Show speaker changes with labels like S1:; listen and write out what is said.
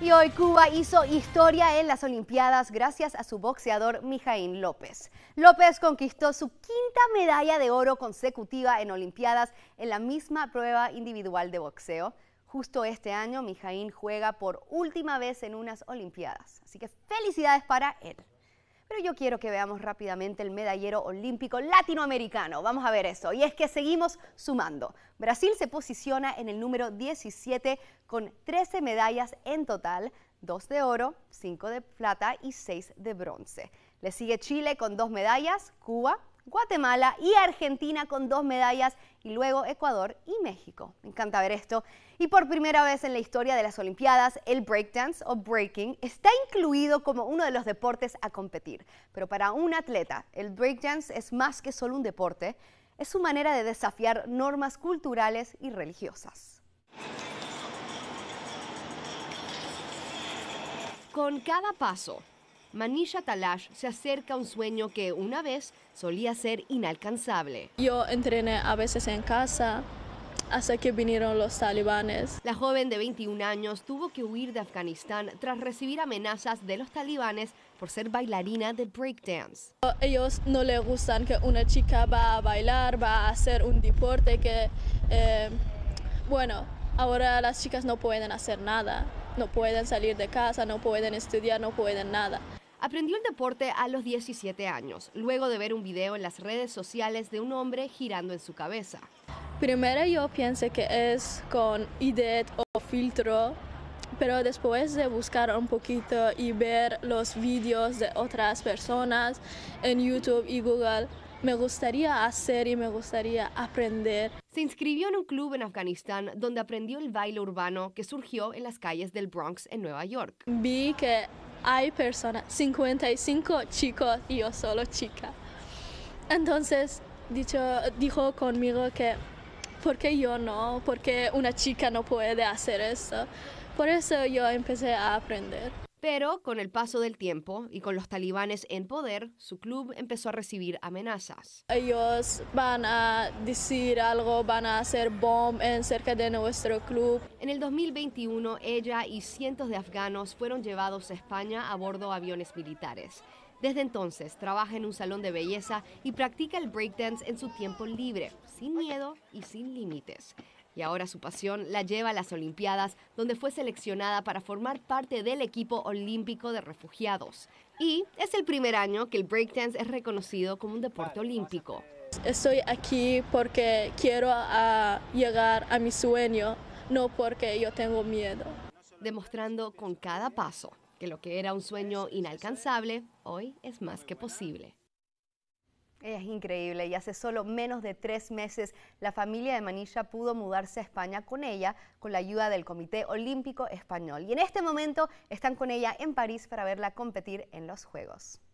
S1: Y hoy Cuba hizo historia en las Olimpiadas gracias a su boxeador Mijaíl López. López conquistó su quinta medalla de oro consecutiva en Olimpiadas en la misma prueba individual de boxeo. Justo este año Mijaíl juega por última vez en unas Olimpiadas, así que felicidades para él. Pero yo quiero que veamos rápidamente el medallero olímpico latinoamericano. Vamos a ver eso. Y es que seguimos sumando. Brasil se posiciona en el número 17 con 13 medallas en total, 2 de oro, 5 de plata y 6 de bronce. Le sigue Chile con 2 medallas, Cuba, Guatemala y Argentina con 2 medallas y luego Ecuador y México. Me encanta ver esto. Y por primera vez en la historia de las Olimpiadas, el breakdance o breaking está incluido como uno de los deportes a competir. Pero para un atleta, el breakdance es más que solo un deporte, es su manera de desafiar normas culturales y religiosas.
S2: Con cada paso, Manisha Talash se acerca a un sueño que una vez solía ser inalcanzable.
S3: Yo entrené a veces en casa hasta que vinieron los talibanes.
S2: La joven de 21 años tuvo que huir de Afganistán tras recibir amenazas de los talibanes por ser bailarina de breakdance.
S3: A ellos no les gustan que una chica va a bailar, va a hacer un deporte que, ahora las chicas no pueden hacer nada. No pueden salir de casa, no pueden estudiar, no pueden nada.
S2: Aprendió el deporte a los 17 años, luego de ver un video en las redes sociales de un hombre girando en su cabeza.
S3: Primero yo pienso que es con edit o filtro, pero después de buscar un poquito y ver los videos de otras personas en YouTube y Google, me gustaría hacer y me gustaría aprender.
S2: Se inscribió en un club en Afganistán donde aprendió el baile urbano que surgió en las calles del Bronx en Nueva York.
S3: Vi que hay personas, 55 chicos y yo solo chica. Entonces dijo conmigo que ¿por qué yo no? ¿Por qué una chica no puede hacer eso? Por eso yo empecé a aprender.
S2: Pero con el paso del tiempo y con los talibanes en poder, su club empezó a recibir amenazas.
S3: Ellos van a decir algo, van a hacer bomba cerca de nuestro club.
S2: En el 2021, ella y cientos de afganos fueron llevados a España a bordo de aviones militares. Desde entonces, trabaja en un salón de belleza y practica el breakdance en su tiempo libre, sin miedo y sin límites. Y ahora su pasión la lleva a las Olimpiadas, donde fue seleccionada para formar parte del equipo olímpico de refugiados. Y es el primer año que el breakdance es reconocido como un deporte olímpico.
S3: Estoy aquí porque quiero llegar a mi sueño, no porque yo tengo miedo.
S2: Demostrando con cada paso que lo que era un sueño inalcanzable, hoy es más que posible.
S1: Ella es increíble y hace solo menos de 3 meses la familia de Manisha pudo mudarse a España con ella con la ayuda del Comité Olímpico Español. Y en este momento están con ella en París para verla competir en los Juegos.